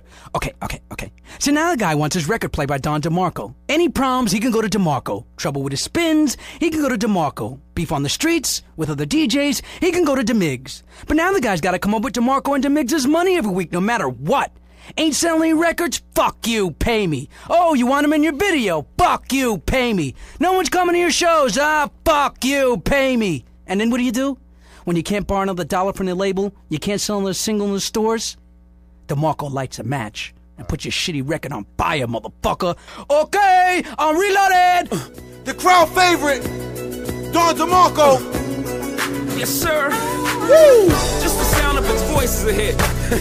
Okay. So now the guy wants his record played by Don DeMarco. Any problems, he can go to DeMarco. Trouble with his spins, he can go to DeMarco. Beef on the streets, with other DJs, he can go to DeMiggs. But now the guy's gotta come up with DeMarco and DeMiggs' money every week, no matter what. Ain't selling any records? Fuck you, pay me. Oh, you want him in your video? Fuck you, pay me. No one's coming to your shows? Fuck you, pay me. And then what do? When you can't borrow another dollar from the label, you can't sell another single in the stores? DeMarco lights a match and puts your shitty record on fire, motherfucker. Okay, I'm reloaded! The crowd favorite, Don DeMarco. Yes, sir. Woo! Just the sound of his voice is a hit.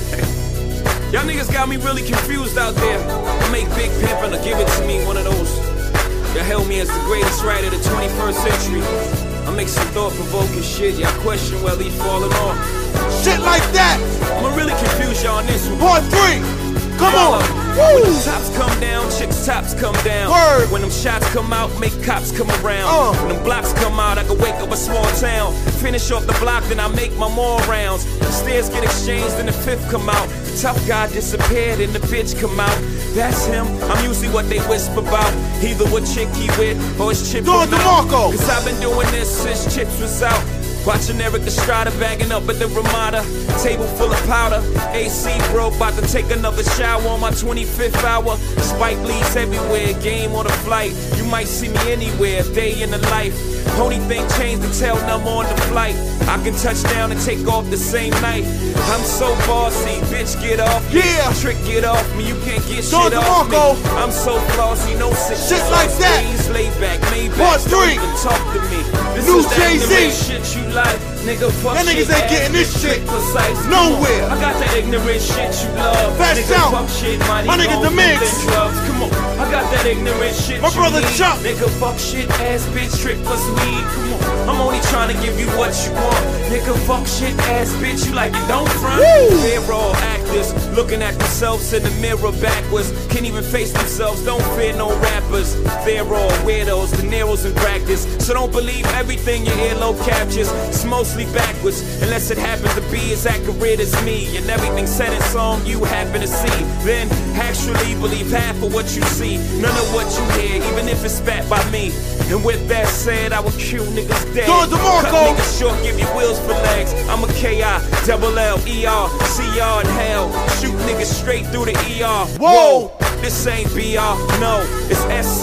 Y'all niggas got me really confused out there. I make Big Pimpin to give it to me, one of those. Y'all held me as the greatest writer of the 21st century. I make some thought-provoking shit. Y'all question whether he's falling off. Shit like that. I'ma really confuse y'all on this one. Part 3. Come on. When them tops come down, chicks' tops come down. Word. When them shots come out, make cops come around. When them blocks come out, I can wake up a small town. Finish off the block, then I make my more rounds. The stairs get exchanged, then the fifth come out. The tough guy disappeared, and the bitch come out. That's him. I'm usually what they whisper about. Either what chick he with, or his chip Don DeMarco. Cause I've been doing this since Chips was out. Watching Erik Estrada bagging up at the Ramada. Table full of powder. AC bro, about to take another shower on my 25th hour. Spike leads everywhere, game on the flight. You might see me anywhere, day in the life. Only thing changed, the tail number on the flight. I can touch down and take off the same night. I'm so bossy, bitch get off me. Yeah. Trick get off me, you can't get Don shit off me. DeMarco. I'm so flossy, no sick Shit like that. Lay back, Part 3. don't even talk to me. This New is that Jay-Z. ignorant shit you like, nigga. Fuck Y'all niggas shit, ain't getting this ass, shit precise. nowhere. I got that ignorant shit you love. Fast nigga, out. fuck shit, money, My nigga, gold, DeMiggs. and drugs. Come on, I got that ignorant shit My you brother need. Chuck. Nigga, fuck shit, ass bitch, trick plus weed. Come on, I'm only trying to give you what you want. Nigga, fuck shit, ass bitch, you like it, don't front. They're all actors, looking at themselves in the mirror backwards. Can't even face themselves, don't fear no rappers. They're all weirdos, De Niro's in practice. So don't believe everything your earlobe captures. It's mostly backwards, unless it happens to be as accurate as me. And everything said in song you happen to see. Then actually believe half of what you see, none of what you hear, even if it's spat by me. And with that said, I will kill niggas dead. Don DeMarco. Cut niggas short, give you wheels for legs. I'm a K-I-double-L-E-R, C-R in hell. Shoot niggas straight through the ER. Whoa. This ain't BR, no, it's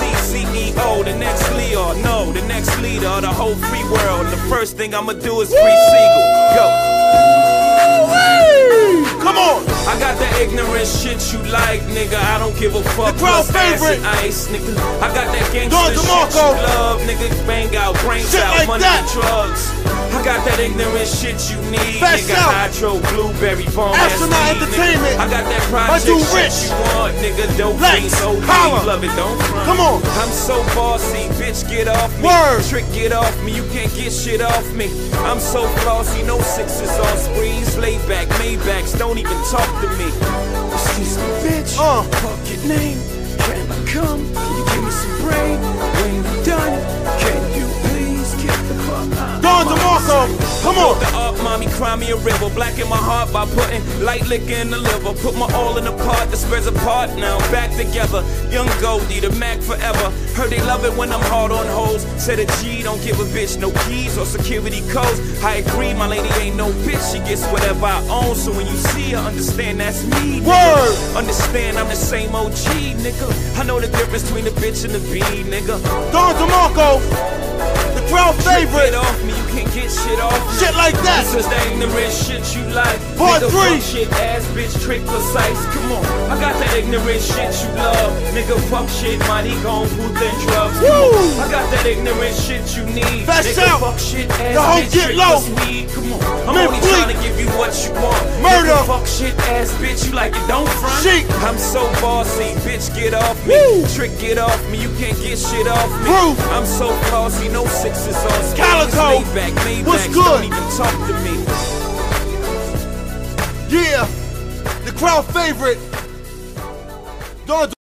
SCCEO, the next leader, no, the next leader of the whole free world. And the first thing I'ma do is free Siegel. Come on. I got that ignorant shit you like, nigga. I don't give a fuck. The crowd Plus ass favorite. and ice, nigga. I got that Don gangster shit DeMarco. you love, nigga. Bang out, brains Shit out, like money that. and drugs. I got that ignorant shit you need, Fast nigga. out. Hydro, blueberry, bomb Astronaut ass weed, Entertainment. nigga. I got that I project do shit rich. you want, nigga. Dope Lex, fiends, OD, holla. love it, don't front. Come on. I'm so bossy, bitch, get off me. Word. Trick, get off me, you can't get shit off me. I'm so flossy, no sixes on screens. Lay back, Maybachs, don't even talk to me. Excuse me, bitch. Fuck your name. Can I come? Can you give me some brain? When you done, can you please get the fuck out? Don DeMarco. Come on. The up, mommy, cry me a river. Black in my heart by putting light liquor in the liver. Put my all in the pot, the spreads apart now. Back together, young Goldie, the Mac forever. Heard they love it when I'm hard on hoes. Said a G don't give a bitch no keys or security codes. I agree, my lady ain't no bitch. She gets whatever I own. So when you see her, understand that's me. Nigga. Word. Understand I'm the same OG, nigga. I know the difference between the bitch and the bee, nigga. Don DeMarco. The crowd favorite. Get off me, you can't get shit off me. Shit like that. This is the ignorant shit you like. Part Nigga, 3. fuck shit, ass bitch, trick precise. Come on, I got that ignorant shit you love. Nigga, fuck shit, money gon' booth and drugs. Come on, I got that ignorant shit you need. Fast Nigga, out. fuck shit, ass The whole bitch, get trick low. plus weed. Come on, I'm Man, only bleak. trying to give you what you want. Murder. Nigga, fuck shit, ass bitch, you like it, don't front. Chic. I'm so bossy, bitch, get off me. Woo. Trick, get off me, you can't get shit off me. Proof. I'm so flossy, no sixes on screens. Calico. Maybachs, What's don't good? even talk to me. Yeah. The crowd favorite. Don